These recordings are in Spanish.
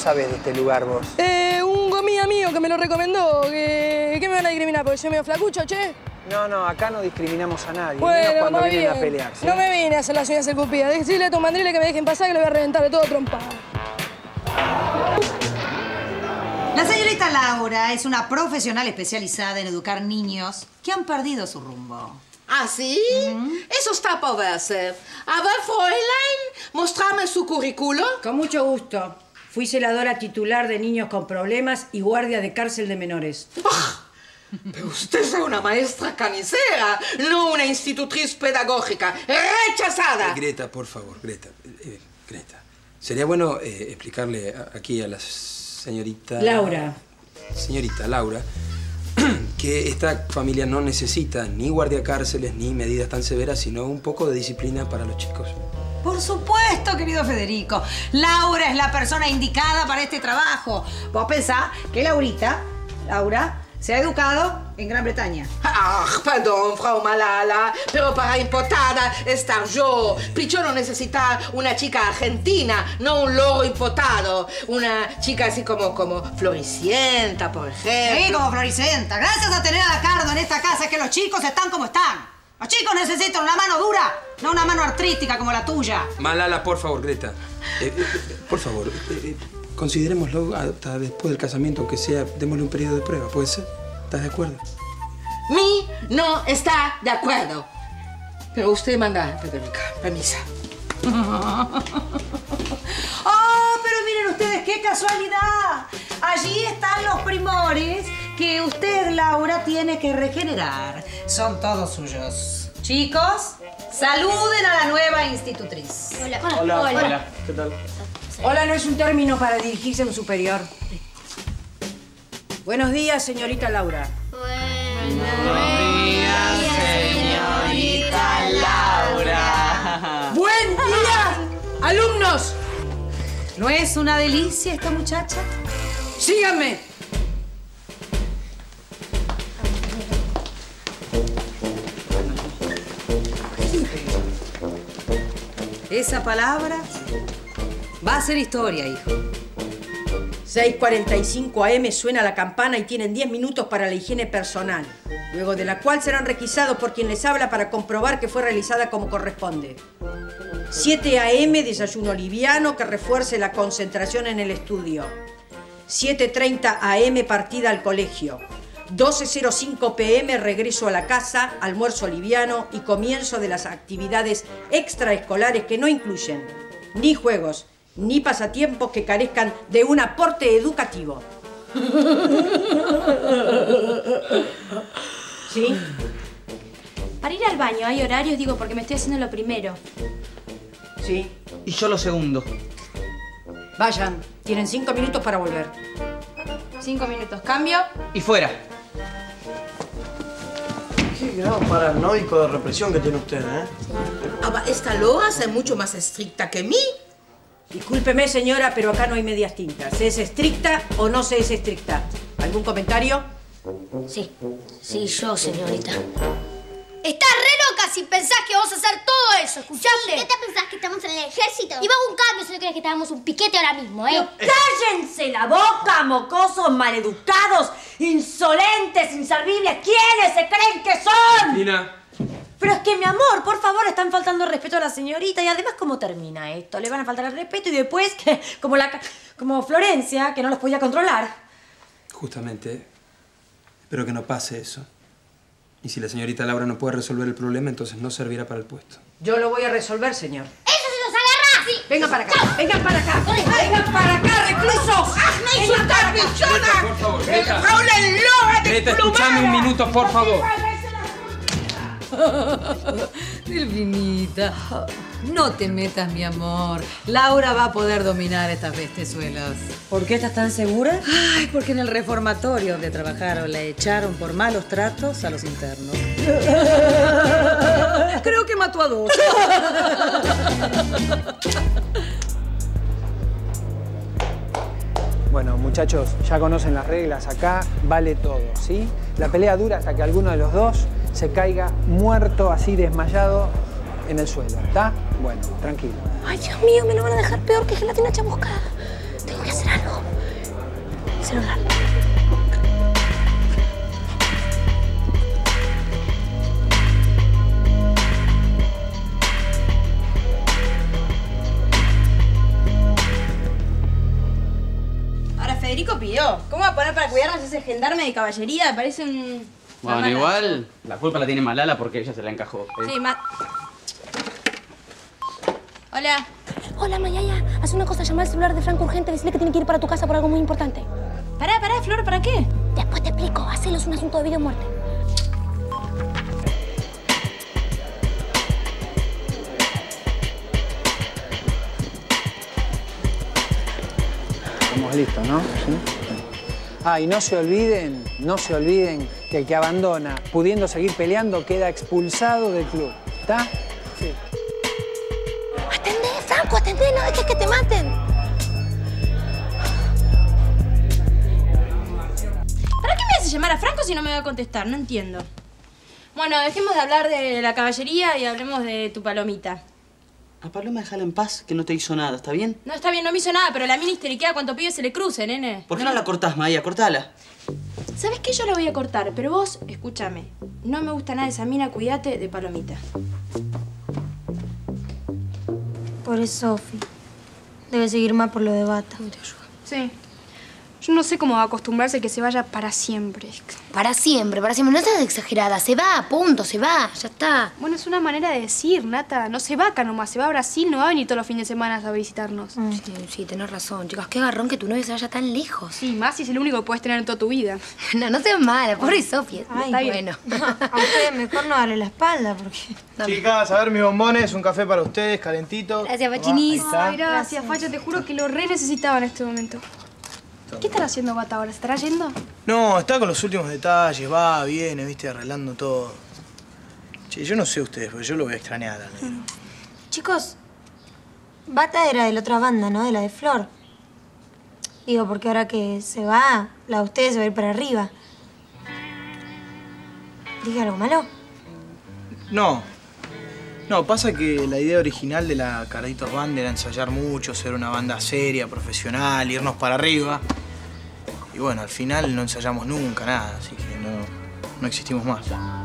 sabés de este lugar vos? Un gomía mío que me lo recomendó. ¿Qué me van a discriminar? ¿Porque soy medio flacucho, che? No, acá no discriminamos a nadie. Bueno, menos cuando muy vienen bien. a pelear, ¿sí? No me vine a hacer las uñas esculpidas. Decirle a tu mandrile que me dejen pasar que le voy a reventar de todo trompado. La señorita Laura es una profesional especializada en educar niños que han perdido su rumbo. ¿Ah, sí? Eso está por verse. A ver, Fräulein, mostrame su currículo. Con mucho gusto. Fui celadora titular de niños con problemas y guardia de cárcel de menores. ¡Bah! Pero usted es una maestra canicera, no una institutriz pedagógica. ¡Rechazada! Greta, por favor, Greta. Greta. Sería bueno explicarle aquí a la señorita... Laura. Señorita Laura, que esta familia no necesita ni guardiacárceles ni medidas tan severas, sino un poco de disciplina para los chicos. Por supuesto, querido Federico. Laura es la persona indicada para este trabajo. Vos pensás que Laura, se ha educado en Gran Bretaña. Ah, perdón, Frau Malala, pero para importada estar yo. Pricholo necesita una chica argentina, no un loro importado. Una chica así como Floricienta, por ejemplo. Sí, como Floricienta. Gracias a tener a Cardo en esta casa es que los chicos están como están. Los chicos necesitan una mano dura, no una mano artrística como la tuya. Malala, por favor, Greta. Por favor, considerémoslo hasta después del casamiento, aunque sea, démosle un periodo de prueba, ¿puede ser? ¿Estás de acuerdo? Mi no está de acuerdo. Pero usted manda, Federica. Permisa. ¡Oh, pero miren ustedes, qué casualidad! Allí están los primores que usted, Laura, tiene que regenerar. Son todos suyos. Chicos, saluden a la nueva institutriz. Hola. ¿Qué tal? Hola no es un término para dirigirse a un superior. Buenos días, señorita Laura. Buenos días, señorita Laura. ¡Buen día, alumnos! ¿No es una delicia esta muchacha? ¡Síganme! Esa palabra va a ser historia, hijo. 6:45 AM suena la campana y tienen 10 minutos para la higiene personal, luego de la cual serán requisados por quien les habla para comprobar que fue realizada como corresponde. 7 AM, desayuno liviano que refuerce la concentración en el estudio. 7:30 AM, partida al colegio. 12:05 PM, regreso a la casa, almuerzo liviano y comienzo de las actividades extraescolares que no incluyen ni juegos, ni pasatiempos que carezcan de un aporte educativo. ¿Sí? Para ir al baño, ¿hay horarios? Digo, porque me estoy haciendo lo primero. Sí. Y yo lo segundo. Vayan, tienen 5 minutos para volver. 5 minutos. ¿Cambio? Y fuera. Qué grado paranoico de represión que tiene usted, ¿eh? Aber esta Laura es mucho más estricta que mí. Discúlpeme, señora, pero acá no hay medias tintas. ¿Se es estricta o no se es estricta? ¿Algún comentario? Sí, yo, señorita. Estás re loca si pensás que vamos a hacer todo eso, ¿escuchaste? Sí, ¿qué te pensás que estamos en el ejército? Y va un cambio si no crees que estamos un piquete ahora mismo, ¿eh? ¡Cállense la boca, mocosos maleducados, insolentes, inservibles! ¿Quiénes se creen que son? Nina. Pero es que, mi amor, por favor, están faltando respeto a la señorita. Y además, ¿cómo termina esto? Le van a faltar el respeto y después, que como Florencia, que no los podía controlar. Justamente, espero que no pase eso. Y si la señorita Laura no puede resolver el problema, entonces no servirá para el puesto. Yo lo voy a resolver, señor. ¡Eso se nos agarra! Sí. Vengan para acá, vengan para acá. ¡Vengan para acá, reclusos! ¡Hazme insultar, pichona! Por favor, Greta. ¡Paula Loa de Greta, escuchame un minuto, por favor. Delfinita, no te metas, mi amor. Laura va a poder dominar estas bestezuelas. ¿Por qué estás tan segura? Ay, porque en el reformatorio donde trabajaron la echaron por malos tratos a los internos. Creo que mató a 2. Bueno, muchachos, ya conocen las reglas. Acá vale todo, ¿sí? La pelea dura hasta que alguno de los dos se caiga muerto, así desmayado, en el suelo, ¿está? Bueno, tranquilo. Ay, Dios mío, me lo van a dejar peor que gelatina chamuscada. Tengo que hacer algo. celular. Ahora Federico pidió. ¿Cómo va a poner para cuidarnos ese gendarme de caballería? Parece un... Bueno, igual la culpa la tiene Malala porque ella se la encajó. Sí, Hola. Hola, Mayaya. Haz una cosa, llama al celular de Franco urgente, decirle que tiene que ir para tu casa por algo muy importante. Pará, Flor, ¿para qué? Después te explico. Hacelo, es un asunto de vida o muerte. Estamos listos, ¿no? ¿Sí? Ah, y no se olviden que el que abandona, pudiendo seguir peleando, queda expulsado del club. ¿Está? Sí. Atendé, Franco, atendé, no dejes que te maten. ¿Para qué me haces llamar a Franco si no me va a contestar? No entiendo. Bueno, dejemos de hablar de la caballería y hablemos de tu palomita. A Paloma déjala en paz, que no te hizo nada, ¿está bien? No, está bien, no me hizo nada, pero la mina histeriquea cuanto pibe se le cruce, nene. ¿Por qué no la cortás, Maya? Cortala. ¿Sabes qué? Yo la voy a cortar, pero vos, escúchame. No me gusta nada esa mina, cuídate de Palomita. Pobre Sofi. Debe seguir mal por lo de Bata. Sí. Yo no sé cómo va a acostumbrarse a que se vaya para siempre. Para siempre, para siempre. No seas exagerada. Se va, punto, se va. Ya está. Bueno, es una manera de decir, Nata. No se va acá nomás, se va a Brasil, no va a venir todos los fines de semana a visitarnos. Sí, tenés razón, chicos. Qué garrón que tu novio se vaya tan lejos. Sí, más si es el único que puedes tener en toda tu vida. No seas mala, pobre Sofía. Ay, está bien. Bueno. A ustedes mejor no darle la espalda, porque... Chicas, a ver mis bombones, un café para ustedes, calentito. Gracias, Fachinis. Ay, gracias, Facha. Te juro que lo re necesitaba en este momento. ¿Qué estará haciendo Bata ahora? ¿Se estará yendo? No, está con los últimos detalles, va, viene, viste, arreglando todo. Che, yo no sé ustedes, porque yo lo voy a extrañar al negro. Chicos, Bata era de la otra banda, ¿no? De la de Flor. Digo, porque ahora que se va, la de ustedes se va a ir para arriba. ¿Dije algo malo? No, pasa que la idea original de la Carlitos Band era ensayar mucho, ser una banda seria, profesional, irnos para arriba. Y bueno, al final no ensayamos nunca nada, así que no existimos más.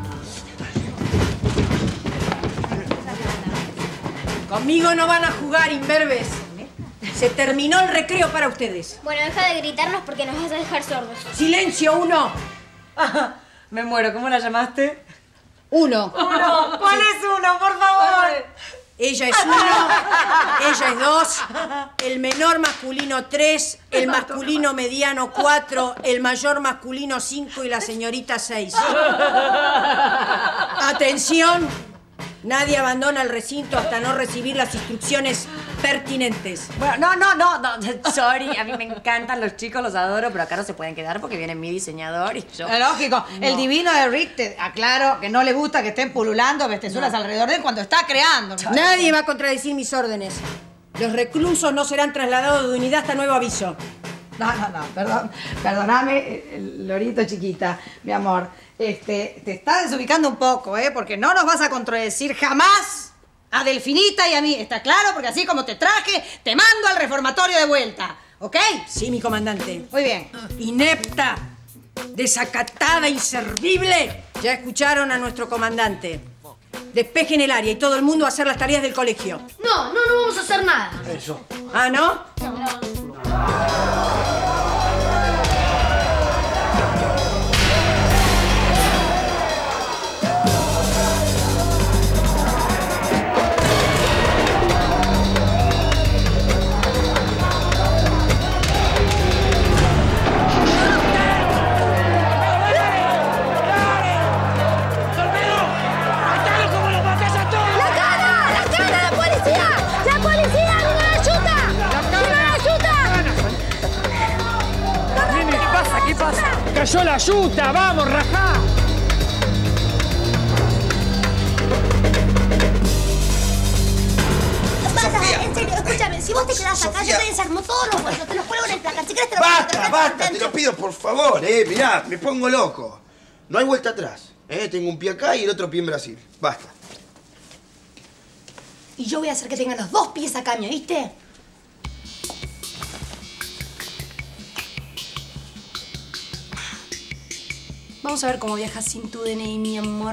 Conmigo no van a jugar, imberbes. Se terminó el recreo para ustedes. Bueno, deja de gritarnos porque nos vas a dejar sordos. ¡Silencio, uno! Me muero, ¿cómo la llamaste? Uno. ¿Cuál es uno, por favor? Ella es uno, ella es dos, el menor masculino 3, el masculino mediano 4, el mayor masculino 5 y la señorita 6. Atención, nadie abandona el recinto hasta no recibir las instrucciones pertinentes. Bueno, no, sorry, a mí me encantan los chicos, los adoro, pero acá no se pueden quedar porque viene mi diseñador y yo... Lógico, el divino de Rick, te aclaro que no le gusta que estén pululando bestezuelas alrededor de él cuando está creando. Nadie va a contradecir mis órdenes. Los reclusos no serán trasladados de unidad hasta nuevo aviso. No, perdóname, Lorito chiquita, mi amor. Te está desubicando un poco, porque no nos vas a contradecir jamás a Delfinita y a mí, ¿está claro? Porque así como te traje, te mando al reformatorio de vuelta, ¿ok? Sí, mi comandante. Muy bien. Inepta, desacatada, inservible. Ya escucharon a nuestro comandante. Despejen el área y todo el mundo a hacer las tareas del colegio. No vamos a hacer nada. Eso. ¿Ah, no? ¡Cayó la yuta! ¡Vamos, rajá! Basta, en serio, escúchame. Si vos te quedás acá, yo te desarmo todos los huesos. Te los cuelgo en el placar. Si querés te los Basta, te lo pido, por favor, mirá, me pongo loco. No hay vuelta atrás, Tengo un pie acá y el otro pie en Brasil. Basta. Y yo voy a hacer que tengan los dos pies acá, ¿me oíste? Vamos a ver cómo viajas sin tu DNI, mi amor.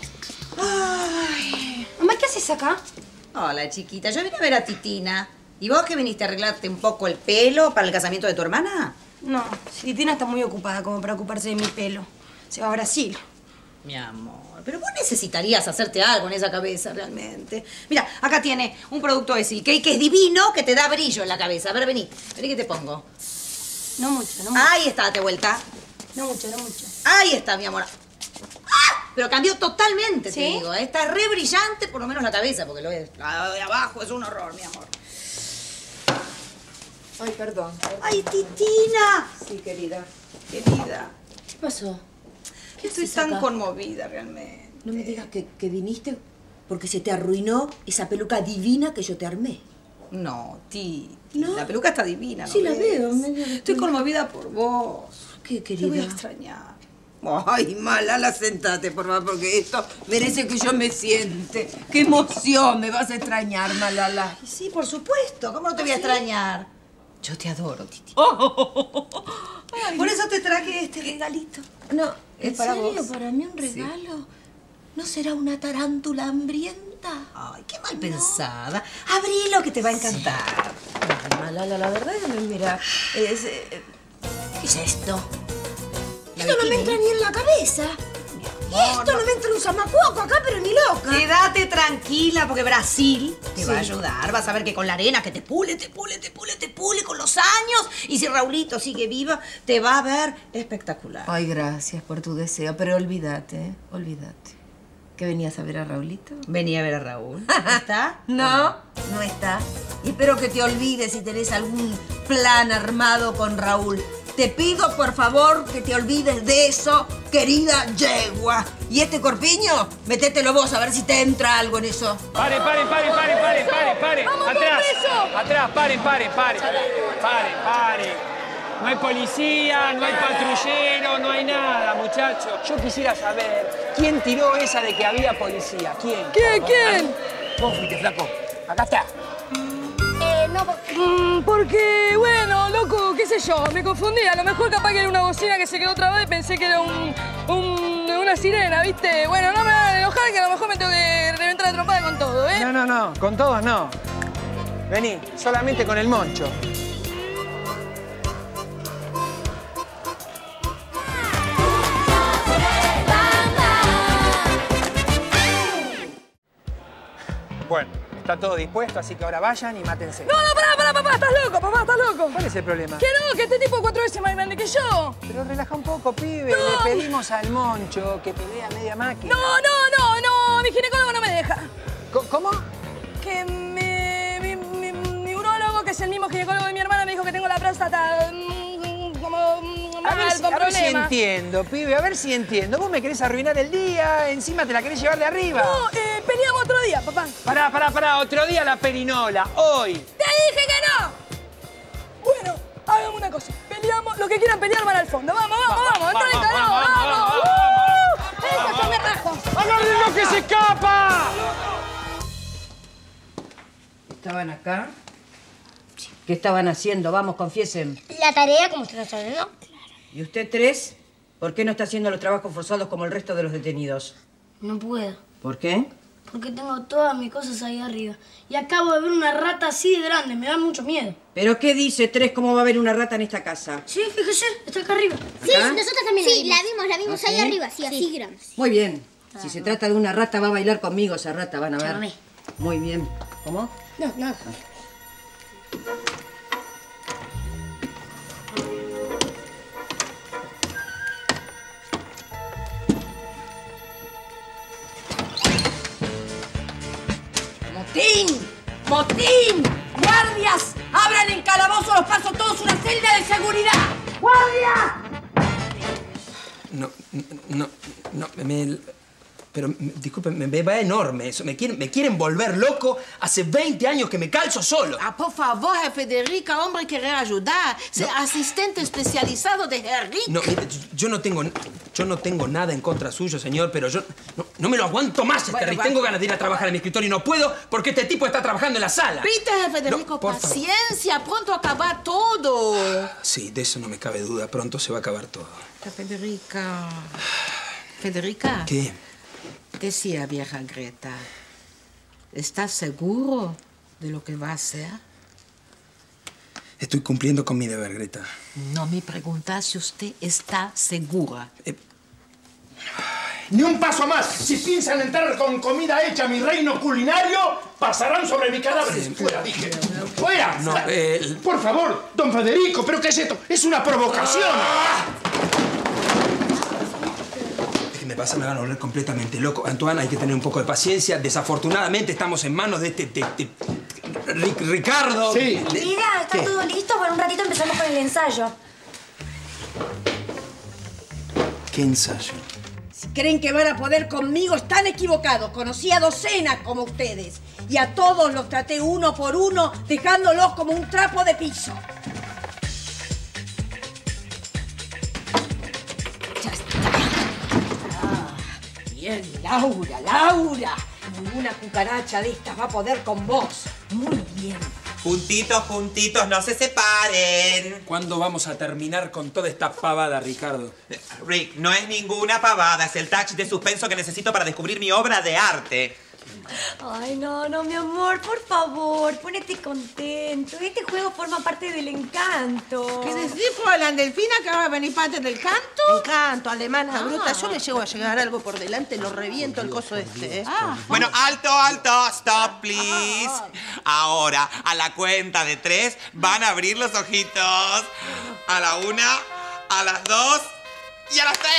Ay. Mamá, ¿qué haces acá? Hola, chiquita. Yo vine a ver a Titina. ¿Y vos que viniste a arreglarte un poco el pelo para el casamiento de tu hermana? No, Titina está muy ocupada como para ocuparse de mi pelo. Se va a Brasil. Mi amor, pero vos necesitarías hacerte algo en esa cabeza, realmente. Mira, acá tiene un producto de Silkei que es divino, que te da brillo en la cabeza. A ver, vení. Vení que te pongo. No mucho, no mucho. Ahí está, date vuelta. No mucho, no mucho. Ahí está, mi amor. ¡Ah! Pero cambió totalmente, ¿Sí? te digo. Está re brillante, por lo menos la cabeza, porque lo es. La de abajo es un horror, mi amor. Ay, perdón. ¡Ay, Titina! Sí, querida. Querida. ¿Qué pasó? Estoy tan conmovida, realmente. No me digas que viniste porque se te arruinó esa peluca divina que yo te armé. No, ¿No? La peluca está divina, ¿no? Sí, la ves? veo. Estoy conmovida por vos. ¿Qué, querida? Te voy a extrañar. Ay, Malala, sentate, por favor, porque esto merece que yo me siente. ¡Qué emoción! Me vas a extrañar, Malala. Sí, por supuesto. ¿Cómo no te voy a extrañar? Yo te adoro, Titi. Ay, por eso te traje este regalito. No, Es para serio? vos. ¿Para mí un regalo? ¿No será una tarántula hambrienta? Ay, qué mal pensada. Abrilo, que te va a encantar. Ay, Malala, la verdad es que, mira, ¿qué es esto? Esto no me entra ni en la cabeza. Esto no me entra en un zamacuoco acá, pero ni loca. Quédate tranquila, porque Brasil te va a Sí. ayudar. Vas a ver que con la arena que te pule con los años. Y si Raulito sigue viva, te va a ver espectacular. Ay, gracias por tu deseo, pero olvídate, olvídate. ¿Que venías a ver a Raulito? Venía a ver a Raúl. ¿Está? No, no está. Y espero que te olvides si tenés algún plan armado con Raúl. Te pido, por favor, que te olvides de eso, querida yegua. ¿Y este corpiño? Metételo vos a ver si te entra algo en eso. Paren. ¡Vamos Atrás. con preso! Atrás, paren. No hay policía, no hay patrullero, no hay nada, muchachos. Yo quisiera saber quién tiró esa de que había policía. ¿Quién? ¿Quién? Vos fuiste, flaco. Acá está. No, Porque, bueno, loco, qué sé yo, me confundí. A lo mejor capaz que era una bocina que se quedó trabada y pensé que era una sirena, ¿viste? Bueno, no me van a enojar que a lo mejor me tengo que reventar la trompada con todo, ¿eh? No, con todos no. Vení, solamente con el moncho. Bueno, está todo dispuesto, así que ahora vayan y mátense. No, pará, papá, estás loco, ¿Cuál es el problema? Que no, que este tipo es 4 veces más grande que yo. Pero relaja un poco, pibe. No. Le pedimos al moncho que pelea media máquina. No, mi ginecólogo no me deja. ¿Cómo? Que mi urólogo, que es el mismo ginecólogo de mi hermana, me dijo que tengo la próstata como mal, con A ver si problemas. entiendo, pibe, a ver si entiendo. Vos me querés arruinar el día, encima te la querés llevar de arriba. No, peleamos otro día, papá. Pará, otro día la perinola, hoy. ¡Te dije que no! Bueno, hagamos una cosa. Peleamos, los que quieran pelear van al fondo. Vamos, entra en calor, vamos. ¡Eso yo me rajo! ¡Agárrenlo que se escapa! ¿Estaban acá? ¿Qué estaban haciendo? Vamos, confiesen. La tarea, como usted lo sabe, ¿no? ¿Y usted tres? ¿Por qué no está haciendo los trabajos forzados como el resto de los detenidos? No puedo, ¿Por qué? porque tengo todas mis cosas ahí arriba. Y acabo de ver una rata así de grande, me da mucho miedo. ¿Pero qué dice, Tres? ¿Cómo va a haber una rata en esta casa? Sí, fíjese, está acá arriba. Sí, ¿Acá? nosotros también la vimos ¿Ah, ahí sí? arriba, sí, así grande. Muy bien. Si se trata de una rata, va a bailar conmigo esa rata, van a ver. Llámame. Muy bien. ¿Cómo? No, nada. ¡Motín! ¡Motín! ¡Guardias! ¡Abran en calabozo los pasos todos una celda de seguridad! ¡Guardia! Disculpe, me va enorme eso. Me quieren volver loco. Hace 20 años que me calzo solo. Ah, por favor, Federica, hombre, querer ayudar. Ser asistente especializado de Henrique. No, mire, yo no tengo nada en contra suyo, señor, pero yo No me lo aguanto más, Rick. Tengo ganas de ir a trabajar en mi escritorio y no puedo porque este tipo está trabajando en la sala. Peter, Federico, paciencia. Pronto acaba todo. Sí, de eso no me cabe duda. Pronto se va a acabar todo. Federica... Federica. ¿Qué? Decía vieja Greta, ¿estás seguro de lo que va a hacer? Estoy cumpliendo con mi deber, Greta. No me preguntas si usted está segura. Ni un paso más. Si piensan entrar con comida hecha a mi reino culinario, pasarán sobre mi cadáver. Fuera, dije. ¡Fuera! No, Por favor, don Federico, ¿pero qué es esto? ¡Es una provocación! Me pasa, me van a volver completamente loco. Antoine, hay que tener un poco de paciencia. Desafortunadamente estamos en manos de Ricardo. Sí. Mira, está todo listo. Por un ratito empezamos con el ensayo. ¿Qué ensayo? Si creen que van a poder conmigo, están equivocados. Conocí a docenas como ustedes. Y a todos los traté uno por uno, dejándolos como un trapo de piso. Bien, Laura. Ninguna cucaracha de estas va a poder con vos. Muy bien. Juntitos, juntitos, no se separen. ¿Cuándo vamos a terminar con toda esta pavada, Ricardo? Rick, no es ninguna pavada. Es el touch de suspenso que necesito para descubrir mi obra de arte. Ay, no, mi amor, por favor, ponete contento. Este juego forma parte del encanto. ¿Qué decís, Fräulein Delfina, que va a venir parte del canto? El canto, alemana bruta. Yo me llego a llegar algo por delante, lo reviento el coso este. Bueno, alto, stop, please. Ahora, a la cuenta de 3, van a abrir los ojitos. A la 1, a las 2 y a las 3.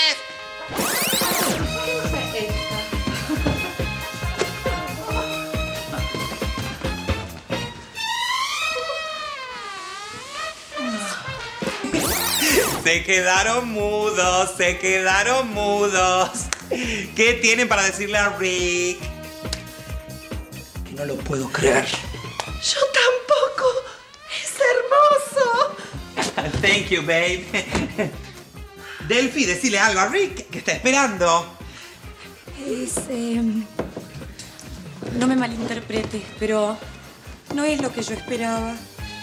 Se quedaron mudos. ¿Qué tienen para decirle a Rick? Que no lo puedo creer. Yo tampoco. Es hermoso. Thank you, babe. Delphi, decile algo a Rick, que está esperando. No me malinterpretes, pero no es lo que yo esperaba.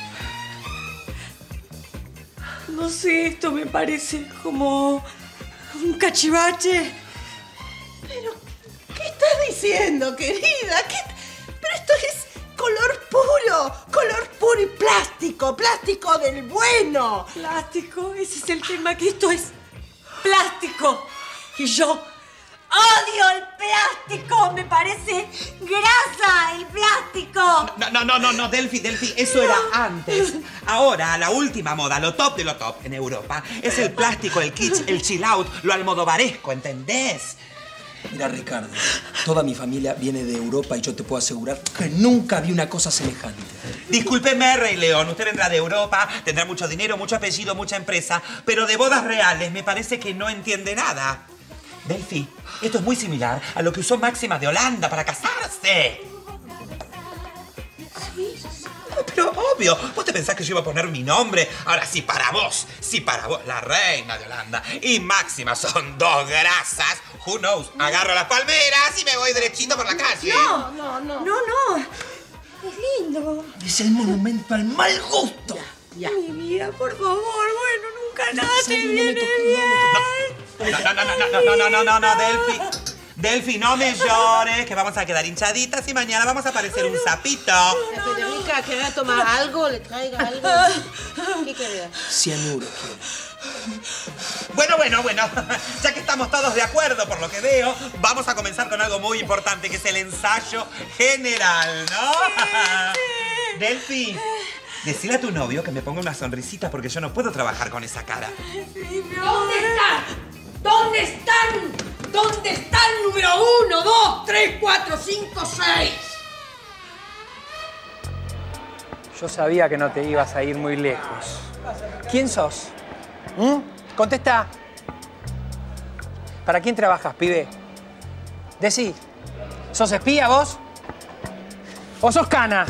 No sé, esto me parece como un cachivache. Pero, ¿qué estás diciendo, querida? Pero esto es color puro y plástico del bueno. Plástico, ese es el tema, que esto es plástico. Y yo odio el plástico, me parece grasa el plástico. No, Delphi, eso era antes. Ahora, la última moda, lo top de lo top en Europa, es el plástico, el kitsch, el chill out, lo almodovaresco, ¿entendés? Mira, Ricardo, toda mi familia viene de Europa y yo te puedo asegurar que nunca vi una cosa semejante. Discúlpeme, Rey León, usted vendrá de Europa, tendrá mucho dinero, mucho apellido, mucha empresa, pero de bodas reales me parece que no entiende nada. Delphi, esto es muy similar a lo que usó Máxima de Holanda para casarse. ¿Sí? Pero obvio, ¿vos te pensás que yo iba a poner mi nombre? Ahora, si para vos, la reina de Holanda y Máxima son dos grasas, who knows, agarro las palmeras y me voy derechito por la calle. No. Es lindo. Es el monumento al mal gusto. Ya. Mi vida, por favor, bueno, nunca nada te viene bien. No, Delphi, no me llores, que vamos a quedar hinchaditas y mañana vamos a parecer un sapito. Federica, ¿querés tomar algo? ¿Le traiga algo? ¿Qué querés? Cianuro quiero. Bueno, ya que estamos todos de acuerdo por lo que veo, vamos a comenzar con algo muy importante, que es el ensayo general, ¿no? Sí. Delphi, decile a tu novio que me ponga una sonrisita porque yo no puedo trabajar con esa cara. ¿Dónde están? ¿Dónde están número 1, 2, 3, 4, 5, 6? Yo sabía que no te ibas a ir muy lejos. ¿Quién sos? Contesta. ¿Para quién trabajas, pibe? Decí. ¿Sos espía vos? ¿O sos cana?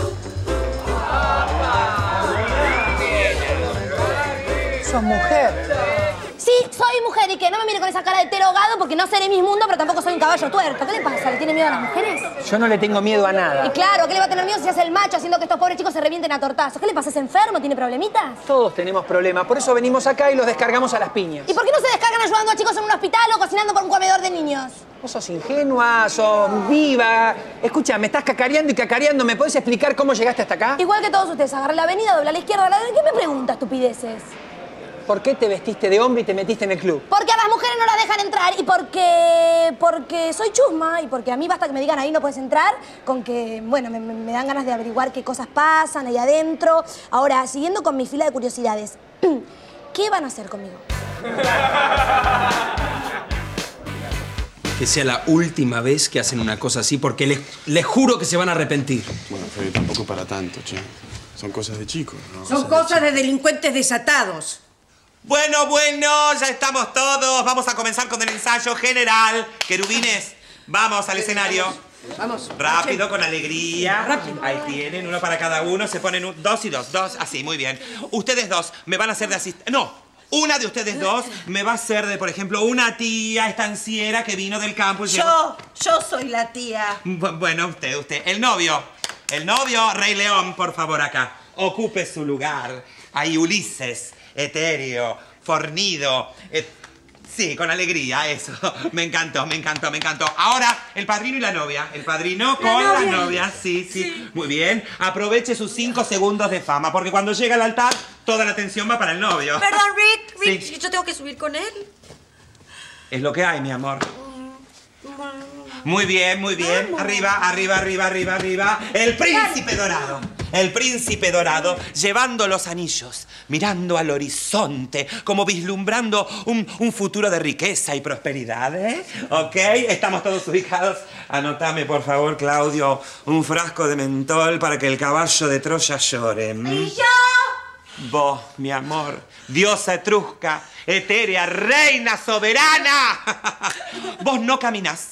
¿Sos mujer? Sí, soy mujer y que no me mire con esa cara de tero ahogado porque no seré Miss Mundo, pero tampoco soy un caballo tuerto. ¿Qué le pasa? ¿Le tiene miedo a las mujeres? Yo no le tengo miedo a nada. Y claro, ¿qué le va a tener miedo si se hace el macho haciendo que estos pobres chicos se revienten a tortazos? ¿Qué le pasa? ¿Es enfermo? ¿Tiene problemitas? Todos tenemos problemas, por eso venimos acá y los descargamos a las piñas. ¿Y por qué no se descargan ayudando a chicos en un hospital o cocinando por un comedor de niños? Vos sos ingenua, sos viva. Escucha, me estás cacareando y cacareando. ¿Me podés explicar cómo llegaste hasta acá? Igual que todos ustedes, agarré la avenida, doblé a la izquierda, a la derecha. ¿Qué me pregunta, estupideces? ¿Por qué te vestiste de hombre y te metiste en el club? Porque a las mujeres no las dejan entrar y porque soy chusma y porque a mí basta que me digan ahí no puedes entrar con que, bueno, me dan ganas de averiguar qué cosas pasan ahí adentro. Ahora, siguiendo con mi fila de curiosidades, ¿qué van a hacer conmigo? Que sea la última vez que hacen una cosa así, porque les juro que se van a arrepentir. Bueno, Fede, tampoco para tanto, che. Son cosas de chicos, ¿no? Son cosas de delincuentes desatados. Bueno, ya estamos todos. Vamos a comenzar con el ensayo general. Querubines, vamos al escenario. Vamos. Rápido, con alegría. Rápido. Ahí tienen, uno para cada uno. Se ponen dos y dos. Así, muy bien. Ustedes dos me van a hacer de asistente. No. Una de ustedes dos me va a ser de, por ejemplo, una tía estanciera que vino del campo y Yo soy la tía. Bueno, usted. El novio, Rey León, por favor, acá. Ocupe su lugar. Ahí Ulises, etéreo, fornido. Sí, con alegría, eso. Me encantó. Ahora, el padrino y la novia. El padrino con la novia. Sí. Muy bien. Aproveche sus 5 segundos de fama, porque cuando llega al altar, toda la atención va para el novio. Perdón, Rick, Sí. ¿yo tengo que subir con él? Es lo que hay, mi amor. Muy bien. Arriba. El príncipe dorado, llevando los anillos, mirando al horizonte, como vislumbrando un futuro de riqueza y prosperidad, ¿eh? ¿Ok? Estamos todos ubicados. Anotame, por favor, Claudio, un frasco de mentol para que el caballo de Troya llore. ¿Y yo? Vos, mi amor, diosa etrusca, etérea, reina soberana. Vos no caminás.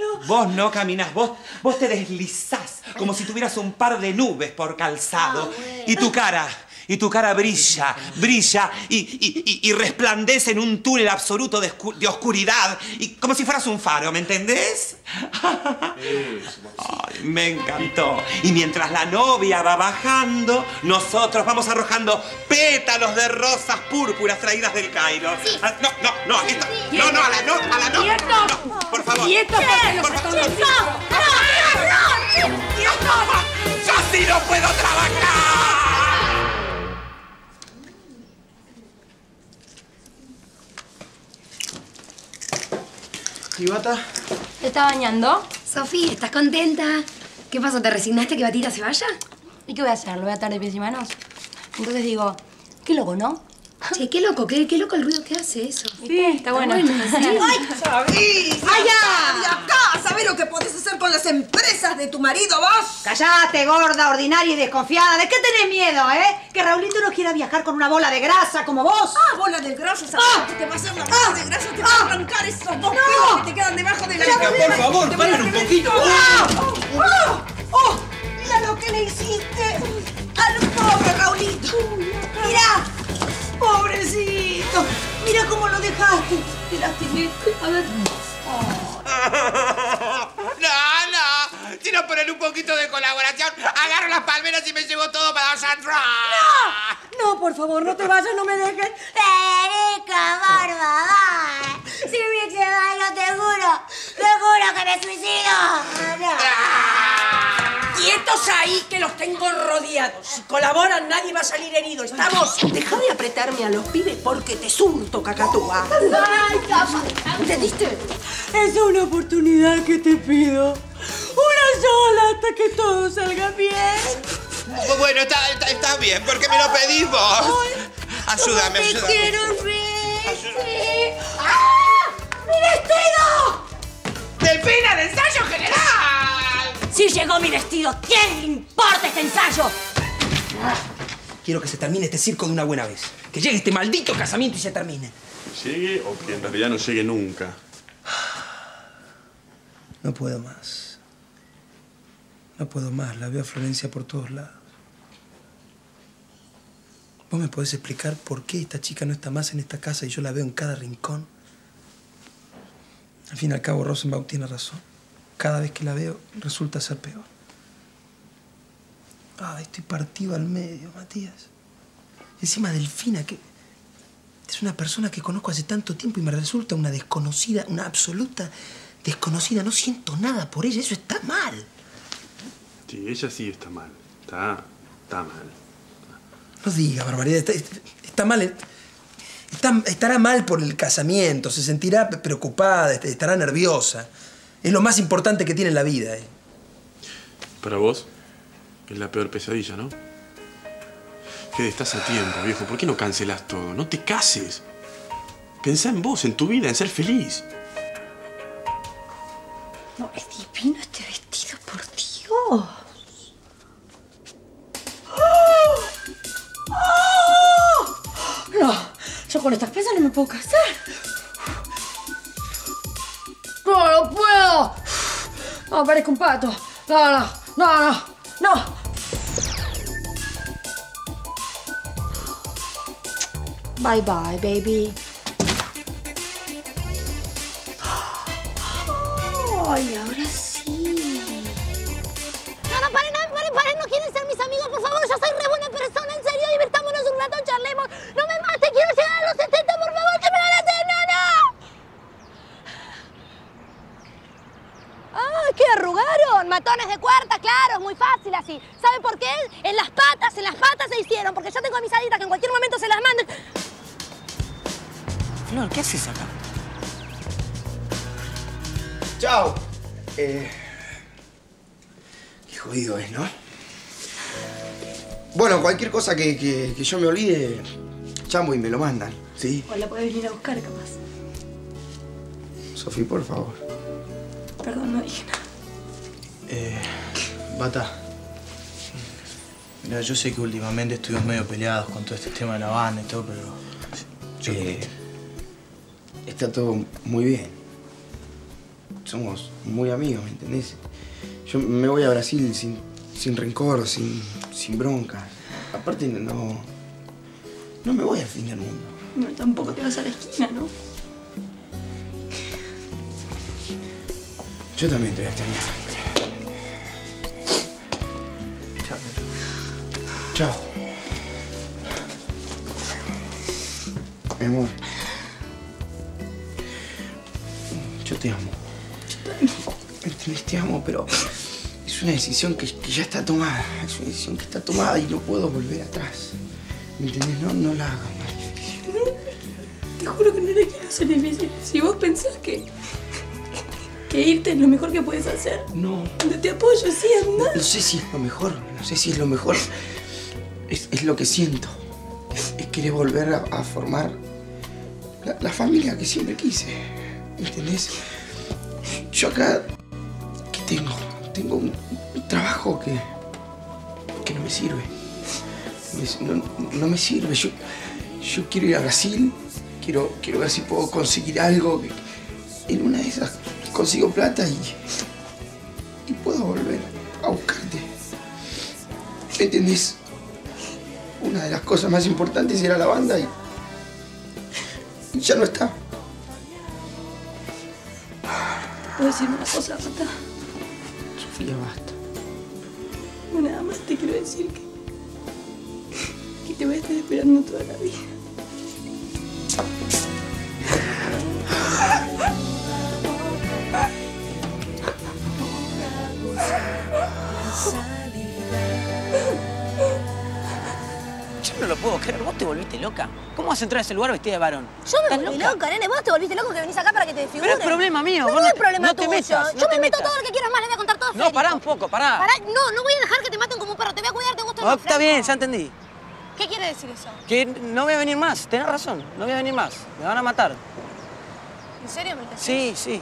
Vos te deslizás como si tuvieras un par de nubes por calzado. Y tu cara brilla y resplandece en un túnel absoluto de oscuridad. Y como si fueras un faro, ¿me entendés? Ay, me encantó. Y mientras la novia va bajando, nosotros vamos arrojando pétalos de rosas púrpuras traídas del Cairo. Sí. No, aquí está. No, a la no. ¿Quieto? No, por favor. ¿Quieto? ¡Yo sí no puedo trabajar! ¿Y Bata? ¿Te está bañando? Sofía, ¿estás contenta? ¿Qué pasó? ¿Te resignaste que Batita se vaya? ¿Y qué voy a hacer? ¿Lo voy a atar de pies y manos? Entonces digo, qué loco, ¿no? Che, qué loco el ruido que hace eso. Sí, está bueno. ¿sí? ¡Ay, sabís! ¡Ay, de acá! ¿Sabés lo que podés hacer con las empresas de tu marido, vos? Callate, gorda, ordinaria y desconfiada. ¿De qué tenés miedo, Que Raulito no quiera viajar con una bola de grasa como vos. ¡Ah, bola de grasa! ¿Sabés? Te va a hacer la bola de grasa, te va a arrancar esos dos pelos que te quedan debajo de la Chica, por favor, paren un poquito. ¡Oh! ¡Mira lo que le hiciste al pobre Raulito! ¡Mira! ¡Pobrecito! ¡Mira cómo lo dejaste! Te lastimé. A ver. No. Si no ponen un poquito de colaboración, agarro las palmeras y me llevo todo para Sandra. No, por favor, no te vayas, no me dejes. Perica, bárbara. Si me quedas, te juro que me suicido. Quietos ahí, que los tengo rodeados. Si colaboran, nadie va a salir herido. ¿Estamos? Deja de apretarme a los pibes porque te surto, cacatúa. Ay, ¿Entendiste? Es una oportunidad que te pido. Una sola hasta que todo salga bien. Bueno, está bien. ¿Por qué me lo pedís vos? Ayúdame. Te quiero, Rick. ¡Ah! ¡Mi vestido! ¡Delfina, de ensayo general! Si llegó mi vestido, ¿quién le importa este ensayo? Quiero que se termine este circo de una buena vez. Que llegue este maldito casamiento y se termine. ¿Llegue o que en realidad no llegue nunca? No puedo más. La veo a Florencia por todos lados. ¿Vos me podés explicar por qué esta chica no está más en esta casa y yo la veo en cada rincón? Al fin y al cabo, Rosenbaum tiene razón. Cada vez que la veo, resulta ser peor. Ah, estoy partido al medio, Matías. Encima Delfina, que es una persona que conozco hace tanto tiempo y me resulta una desconocida, una absoluta desconocida. No siento nada por ella, eso está mal. Sí, ella sí está mal. Está mal. No diga barbaridad, está mal. Estará mal por el casamiento, se sentirá preocupada, estará nerviosa. Es lo más importante que tiene en la vida. Para vos, es la peor pesadilla, ¿no? Fede, estás a tiempo, viejo. ¿Por qué no cancelás todo? No te cases. Pensá en vos, en tu vida, en ser feliz. No, es divino este vestido, por Dios. No, yo con estas pesas no me puedo casar. ¡No puedo! No, parezco un pato. No. Bye bye, baby. Ay, ahora sí. No, paren, no quieren ser mis amigos, por favor, yo soy re buena persona, en serio, divirtámonos un rato, charlemos. No me mate, quiero llegar a los 70, por favor, que me van a hacer, no. Ah, ¿qué arrugaron? Matones de cuarta, claro, es muy fácil así. ¿Saben por qué? En las patas se hicieron, porque yo tengo avisaditas que en cualquier momento se las manden. Flor, ¿qué haces acá? Chao. Qué jodido es, ¿no? Bueno, cualquier cosa que yo me olvide, chamo y me lo mandan, ¿sí? O la podés venir a buscar, capaz. Sofía, por favor. Perdón, no dije nada. Bata. Mira, yo sé que últimamente estuvimos medio peleados con todo este tema de la banda y todo, pero... Está todo muy bien. Somos muy amigos, ¿me entendés? Yo me voy a Brasil sin rencor, sin bronca. Aparte, no me voy al fin del mundo. No, tampoco te vas a la esquina, ¿no? Yo también te voy a extrañar. Chao. Chao. Mi amor. Yo te amo. Te amo, pero es una decisión que ya está tomada. Es una decisión que está tomada y no puedo volver atrás. ¿Me entendés? No la hagas más difícil. Te juro que no le quiero hacer difícil. Si vos pensás que irte es lo mejor que puedes hacer. No. Te apoyo, sí, anda. No sé si es lo mejor. No sé si es lo mejor. Es lo que siento. Es querer volver a formar la familia que siempre quise. ¿Me entendés? Yo acá, ¿qué tengo? Tengo un trabajo que no me sirve. No me sirve. Yo quiero ir a Brasil, quiero ver si puedo conseguir algo. En una de esas consigo plata y puedo volver a buscarte. ¿Me entendés? Una de las cosas más importantes era la banda y ya no está. ¿Puedo decir una cosa, Bata? Sofía, basta. Nada más te quiero decir que te voy a estar esperando toda la vida. Yo no lo puedo creer. ¿Vos te volviste loca? ¿Cómo vas a entrar a ese lugar vestida de varón? Yo me volví loca, nene. Vos te volviste loco que venís acá para que te desfigures. Pero es problema mío. No es problema no te tuyo. metas. Yo me meto todo lo que quieras más. Le voy a contar todo No, pará un poco, pará. No voy a dejar que te maten como un perro. Te voy a cuidar, te gusta. Está bien, ya entendí. ¿Qué quiere decir eso? Que no voy a venir más. Tenés razón. No voy a venir más. Me van a matar. ¿En serio me lo decís? Sí.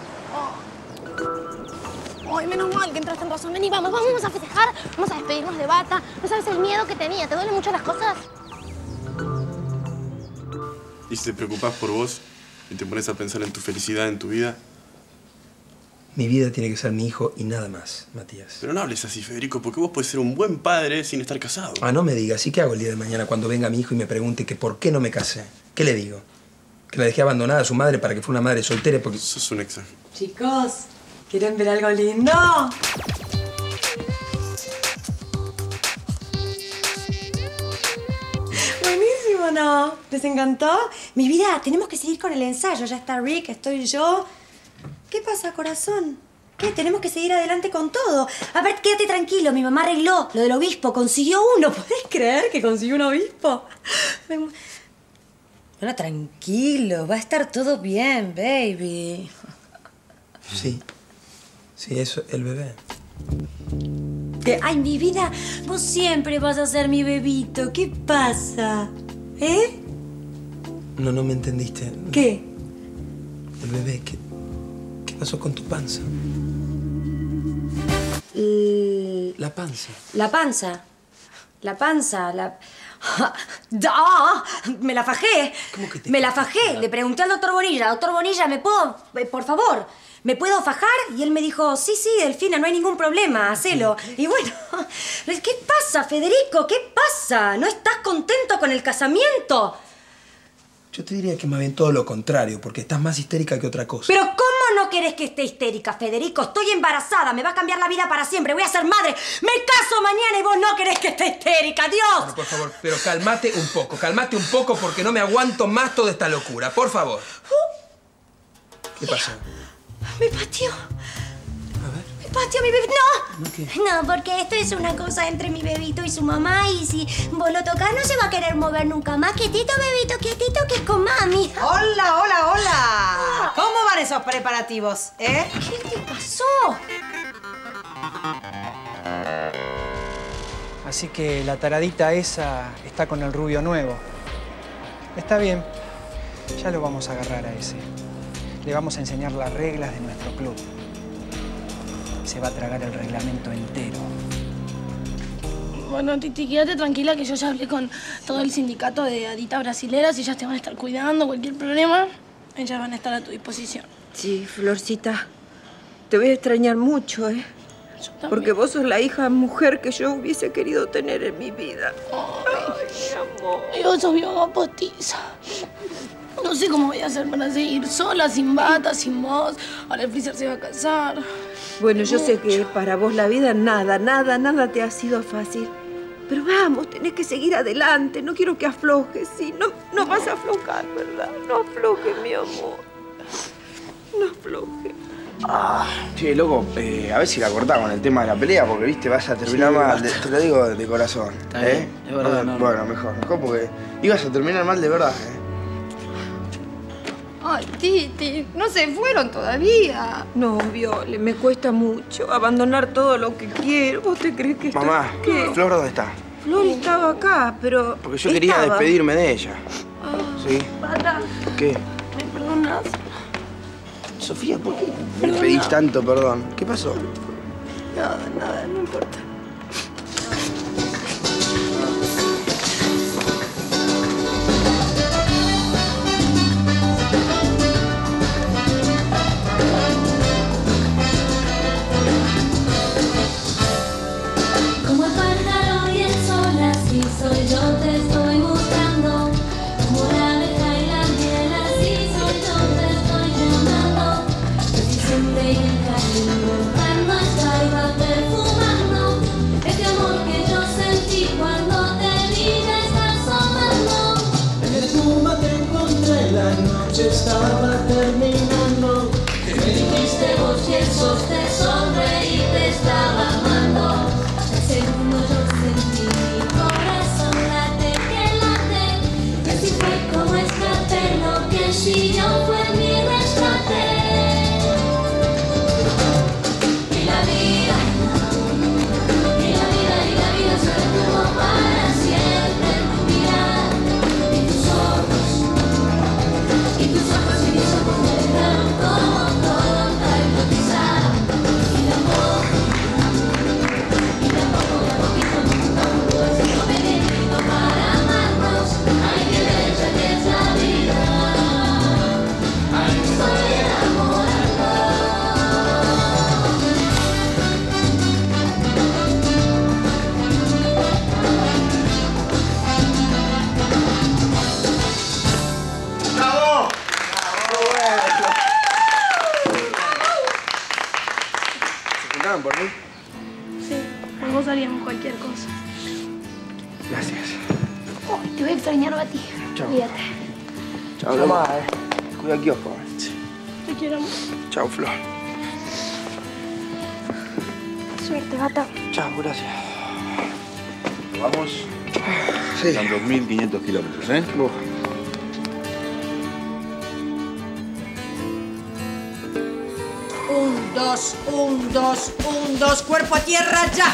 Ay, menos mal que entraste en razón. Vení, vamos a festejar. Vamos a despedirnos de Bata. ¿No sabes el miedo que tenía? ¿Te duelen mucho las cosas? ¿Y si te preocupás por vos y te pones a pensar en tu felicidad, en tu vida? Mi vida tiene que ser mi hijo y nada más, Matías. Pero no hables así, Federico, porque vos podés ser un buen padre sin estar casado. Ah, no me digas. ¿Y qué hago el día de mañana cuando venga mi hijo y me pregunte que por qué no me casé? ¿Qué le digo? ¿Que la dejé abandonada a su madre para que fuera una madre soltera porque...? Sos un examen. Chicos, ¿quieren ver algo lindo? Buenísimo, ¿no? ¿Les encantó? Mi vida, tenemos que seguir con el ensayo. Ya está Rick, estoy yo. ¿Qué pasa, corazón? ¿Qué? Tenemos que seguir adelante con todo. A ver, quédate tranquilo. Mi mamá arregló lo del obispo. Consiguió uno. ¿Podés creer que consiguió un obispo? Bueno, tranquilo. Va a estar todo bien, baby. Sí. Sí, eso, el bebé. Ay, mi vida, vos siempre vas a ser mi bebito. ¿Qué pasa? ¿Eh? No me entendiste. ¿Qué? El bebé, ¿qué pasó con tu panza? La panza. La panza. La panza, la... ¡Ah! ¡Me la fajé! ¿Cómo que te Me la fajé. Le pregunté al doctor Bonilla. Doctor Bonilla, ¿me puedo...? Por favor, ¿me puedo fajar? Y él me dijo, sí, Delfina, no hay ningún problema, hacelo. Y bueno, ¿qué pasa, Federico? ¿Qué pasa? ¿No estás contento con el casamiento? Yo te diría que más bien todo lo contrario, porque estás más histérica que otra cosa. ¿Pero cómo no querés que esté histérica, Federico? Estoy embarazada, me va a cambiar la vida para siempre, voy a ser madre. Me caso mañana y vos no querés que esté histérica, Dios. Bueno, por favor, pero cálmate un poco porque no me aguanto más toda esta locura, por favor. ¿Qué pasó? Me pateó. Me pateó mi bebé. No, porque esto es una cosa entre mi bebito y su mamá y si vos lo tocás no se va a querer mover nunca más. Quietito, bebito, quietito, que es con mami. Hola. ¿Cómo van esos preparativos, eh? ¿Qué te pasó? Así que la taradita esa está con el rubio nuevo. Está bien, ya lo vamos a agarrar a ese. Le vamos a enseñar las reglas de nuestro club. Se va a tragar el reglamento entero. Bueno, Titi, quédate tranquila que yo ya hablé con todo el sindicato de haditas brasileras y ellas te van a estar cuidando. Cualquier problema, ellas van a estar a tu disposición. Sí, Florcita. Te voy a extrañar mucho, ¿eh? Porque vos sos la hija mujer que yo hubiese querido tener en mi vida. Ay, mi amor. Y vos sos mi mamá postiza. No sé cómo voy a hacer para seguir sola, sin bata, sin vos. Ahora el Freezer se va a casar. Bueno, yo sé que para vos la vida nada te ha sido fácil. Pero vamos, tenés que seguir adelante. No quiero que aflojes, ¿sí? No vas a aflojar, ¿verdad? No aflojes, mi amor. No aflojes. Che, loco, a ver si la cortás con el tema de la pelea, porque, viste, vas a terminar mal. Te lo digo de corazón. Está bien, es verdad, no. Bueno, mejor porque ibas a terminar mal de verdad, Ay, Titi, no se fueron todavía. No, Viole, me cuesta mucho abandonar todo lo que quiero. ¿Vos te crees que Mamá, ¿qué? ¿Flor dónde está? Flor estaba acá, pero... Porque yo quería despedirme de ella. ¿Sí? Para. ¿Qué? ¿Me perdonas? Sofía, ¿por qué me pedís tanto perdón? ¿Qué pasó? Nada, no importa. Como el pájaro y el sol, así soy yo, te estoy buscando. Como la abeja y la miel, así soy yo, te estoy llamando. Casi siempre en el camino, cuando estoy va perfumando. por mí? Sí, por vos haríamos cualquier cosa. Gracias. Uy, te voy a extrañar, Bati. Chao. Cuídate. Chao, mamá. Cuida el kiosco. Te quiero, amor. Chao, Flor. Suerte, Bata. Chao, gracias. ¿Vamos? Sí. Son 2.500 kilómetros, ¿eh? Un, dos, cuerpo a tierra, ya.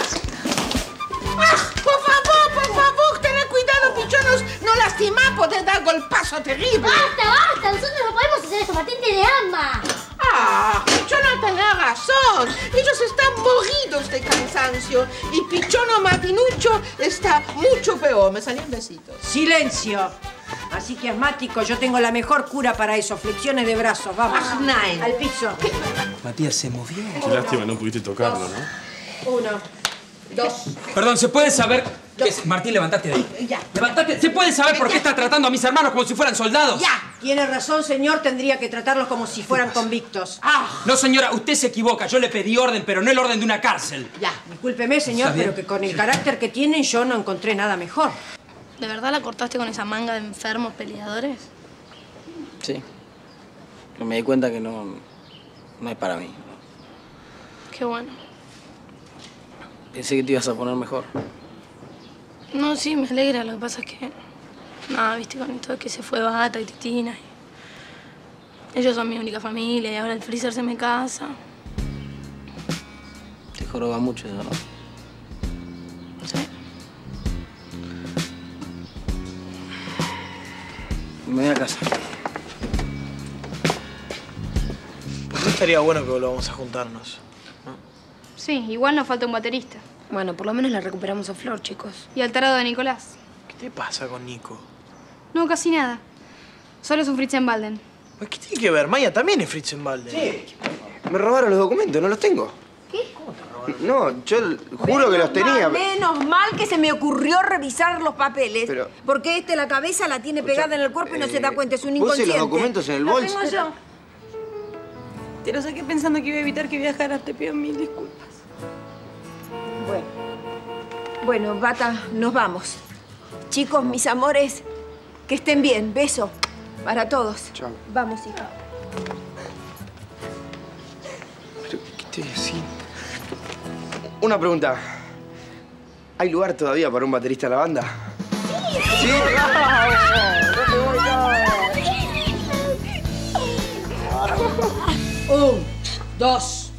Por favor, tened cuidado, pichonos. No lastimar, podés dar golpazo terrible. ¡Basta! Nosotros no podemos hacer esto. Martín tiene asma. Pichono tenía razón. Ellos están moridos de cansancio. Y Pichono Martinucho está mucho peor. Me salían besitos. Silencio. Así que asmático, yo tengo la mejor cura para eso. Flexiones de brazos, vamos. Nein. Al piso. Matías se movió. Qué lástima, no pudiste tocarlo, ¿no? 1, 2. Perdón, ¿se puede saber qué es? Martín, levantate de ahí. Ya. Levantate. ¿Se puede saber por qué está tratando a mis hermanos como si fueran soldados? Ya. Tiene razón, señor. Tendría que tratarlos como si fueran convictos. No, señora, usted se equivoca. Yo le pedí orden, pero no el orden de una cárcel. Ya. Discúlpeme, señor, ¿Está bien? pero que con el carácter que tienen yo no encontré nada mejor. ¿De verdad la cortaste con esa manga de enfermos peleadores? Sí. Pero me di cuenta que no es para mí. Qué bueno. Pensé que te ibas a poner mejor. No, sí, me alegra. Lo que pasa es que... Nada, viste, con esto de que se fue Bata y Titina. Ellos son mi única familia y ahora el freezer se me casa. Te joroba mucho, de verdad. Sí. Me voy a casa. ¿Por qué estaría bueno que volvamos a juntarnos? Sí, igual nos falta un baterista. Bueno, por lo menos la recuperamos a Flor, chicos. Y al tarado de Nicolás. ¿Qué te pasa con Nico? No, casi nada. Solo es un Fritzenbalden. Pues, ¿qué tiene que ver? Maya también es Fritzenbalden. Sí. Me robaron los documentos, no los tengo. ¿Qué? ¿Cómo te robaron? No, yo juro que los tenía. Menos mal que se me ocurrió revisar los papeles. Pero- Porque la cabeza la tiene pegada en el cuerpo y no se da cuenta. Es un puse inconsciente. los documentos en el Los bolso. tengo yo. Te lo saqué pensando que iba a evitar que viajaras. Te pido mil disculpas. Bueno, Bata, nos vamos. Chicos, mis amores, que estén bien. Beso para todos. Chao. Vamos, hija. ¿Pero qué estoy haciendo? Una pregunta. ¿Hay lugar todavía para un baterista en la banda? ¡Sí! Un, dos.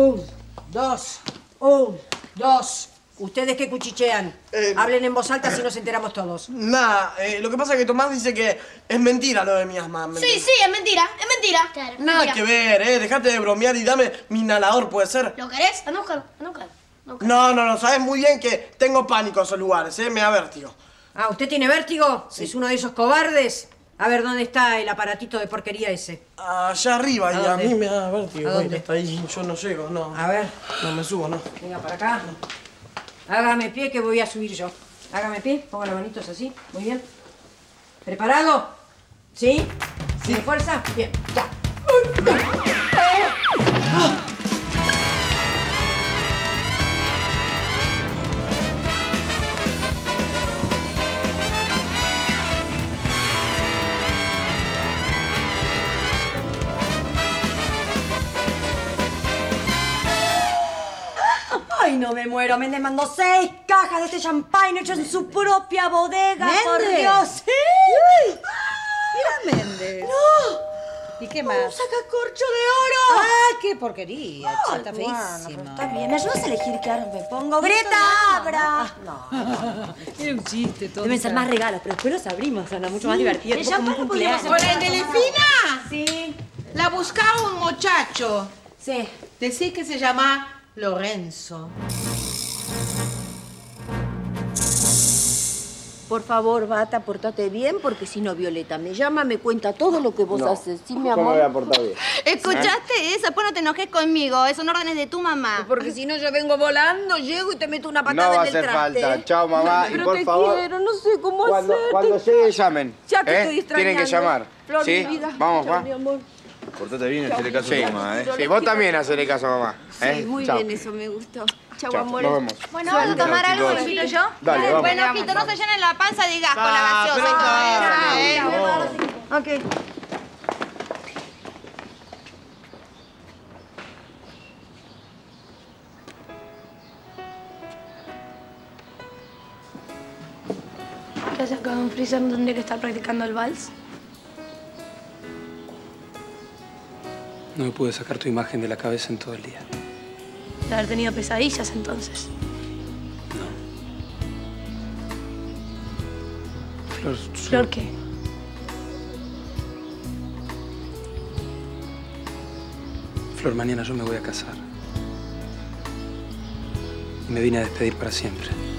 ¿Ustedes qué cuchichean? Hablen en voz alta si nos enteramos todos. Nada, lo que pasa es que Tomás dice que es mentira lo de mi asma. Sí, es mentira, es mentira. Claro, Nada que ver, dejate de bromear y dame mi inhalador, ¿puede ser? ¿Lo querés? Anda a buscarlo, No, sabes muy bien que tengo pánico a esos lugares, me da vértigo. Ah, ¿usted tiene vértigo? ¿Es uno de esos cobardes? A ver, ¿dónde está el aparatito de porquería ese? Allá arriba, y a dónde? mí me da vértigo. ¿A dónde? Está ahí, yo no llego, no. A ver. No me subo, no. Venga, para acá. Hágame pie que voy a subir yo. Hágame pie, ponga las manitos así. Muy bien. ¿Preparado? ¿Sí? ¿Tiene fuerza? Bien, ya. Ay, no me muero. Méndez mandó 6 cajas de este champán hecho en su propia bodega, por ¿Méndez? Dios. ¡Sí! Mira, Méndez. ¡No! ¿Y qué más? ¡Un sacacorcho de oro! ¡Ay, qué porquería! che, está Bueno, feísimo. pero está bien. ¿Me ayudas a elegir qué árbol me pongo? ¡Greta, abra! No. Era un chiste, todo. Deben ser más regalos, pero después los abrimos, Ana. Mucho más divertido. El Es como un champán lo podríamos cumpleaños. Hola, Delfina. Sí. La buscaba un muchacho. Sí. Decí que se llama Lorenzo. Por favor, Bata, portate bien, porque si no, Violeta me llama, me cuenta todo lo que vos haces. ¿Sí, mi Yo me amor? voy a portar bien. ¿Escuchaste eso? Después no te enojes conmigo. Son órdenes de tu mamá. Porque si no, yo vengo volando, llego y te meto una No patada va a en el hacer traste. falta. Chao, mamá. Y Pero por te favor, quiero, no sé cómo cuando hacerte. llegue, llamen. Ya te estoy extrañando. Tienen que llamar. Flor, ¿Sí? mi vida. Vamos, Chao, va. mi amor. Portate bien y hacele caso Sí. a tu mamá, ¿eh? Sí, vos también hacele caso a mamá. Sí, muy Chao. bien, eso me gustó. Chau, Chao, amor. nos vemos. Bueno, vamos a tomar Chao, algo, chicos. invito yo. Dale, vamos. Bueno, ojito, no se llenen la panza de gas con la gaseosa y todo eso, ¿eh? Ok. ¿Qué hace acá, don Freezer? ¿No tendría que estar practicando el vals? No me pude sacar tu imagen de la cabeza en todo el día. De haber tenido pesadillas, entonces. Flor, ¿Flor qué? Flor, mañana yo me voy a casar. Y me vine a despedir para siempre.